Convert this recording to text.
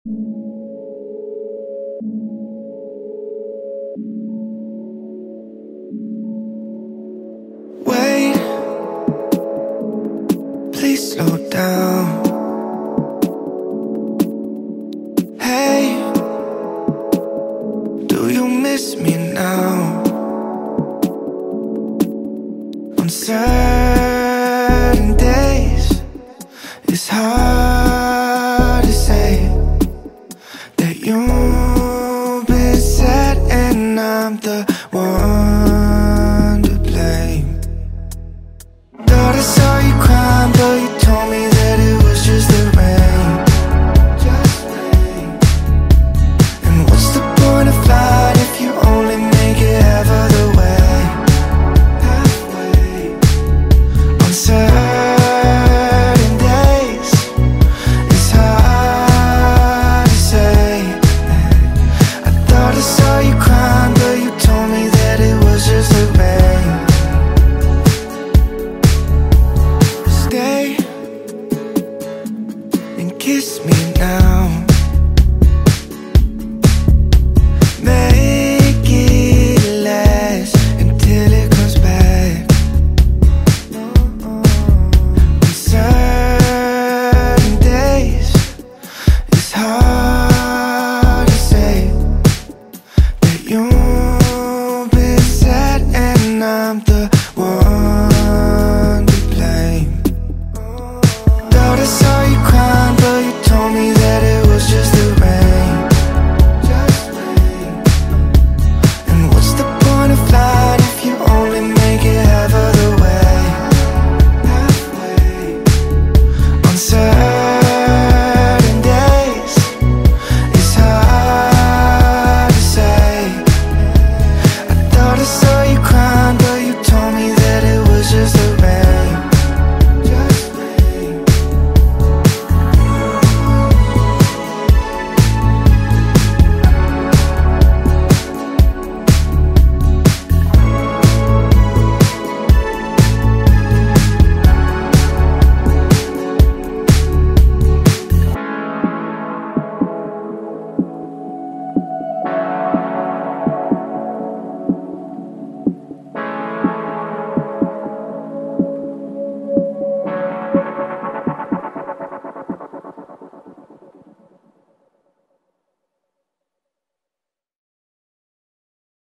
Wait, please slow down. Hey, do you miss me now? On certain days, it's hard to say that you've been sad and I'm the one to blame. Thought I saw you crying, but you told me that it was just the rain. Just rain. And what's the point of flying if you only make it half of the way? Halfway. On certain days, it's hard to say. I thought I saw you crying, but you told me that it was just the rain. Stay and kiss me now. Make it last until it comes back. On certain days, it's hard